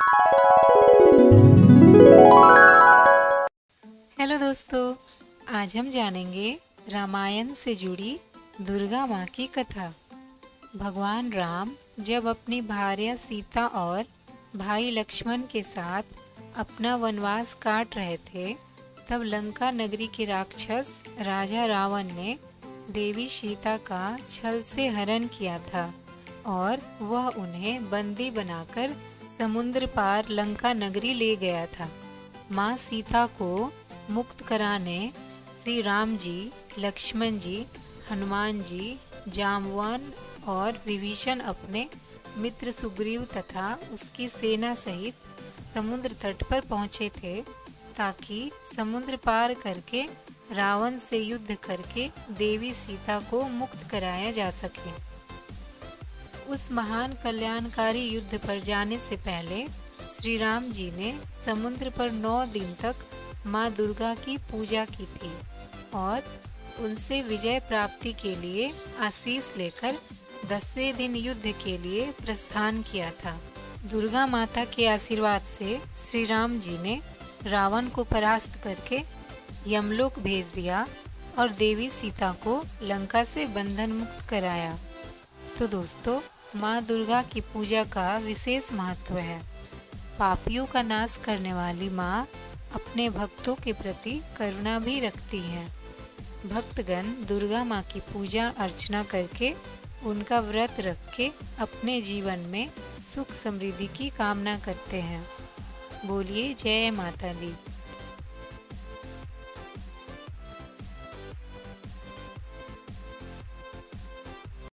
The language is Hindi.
हेलो दोस्तों, आज हम जानेंगे रामायण से जुड़ी दुर्गा माँ की कथा। भगवान राम जब अपनी भार्या सीता और भाई लक्ष्मण के साथ अपना वनवास काट रहे थे, तब लंका नगरी के राक्षस राजा रावण ने देवी सीता का छल से हरण किया था और वह उन्हें बंदी बनाकर समुद्र पार लंका नगरी ले गया था। माँ सीता को मुक्त कराने श्री राम जी, लक्ष्मण जी, हनुमान जी, जाम्बवान और विभीषण अपने मित्र सुग्रीव तथा उसकी सेना सहित समुद्र तट पर पहुँचे थे, ताकि समुद्र पार करके रावण से युद्ध करके देवी सीता को मुक्त कराया जा सके। उस महान कल्याणकारी युद्ध पर जाने से पहले श्री राम जी ने समुद्र पर 9 दिन तक माँ दुर्गा की पूजा की थी और उनसे विजय प्राप्ति के लिए आशीष लेकर 10वें दिन युद्ध के लिए प्रस्थान किया था। दुर्गा माता के आशीर्वाद से श्री राम जी ने रावण को परास्त करके यमलोक भेज दिया और देवी सीता को लंका से बंधन मुक्त कराया। तो दोस्तों, माँ दुर्गा की पूजा का विशेष महत्व है। पापियों का नाश करने वाली माँ अपने भक्तों के प्रति करुणा भी रखती है। भक्तगण दुर्गा माँ की पूजा अर्चना करके उनका व्रत रख के अपने जीवन में सुख समृद्धि की कामना करते हैं। बोलिए जय माता दी।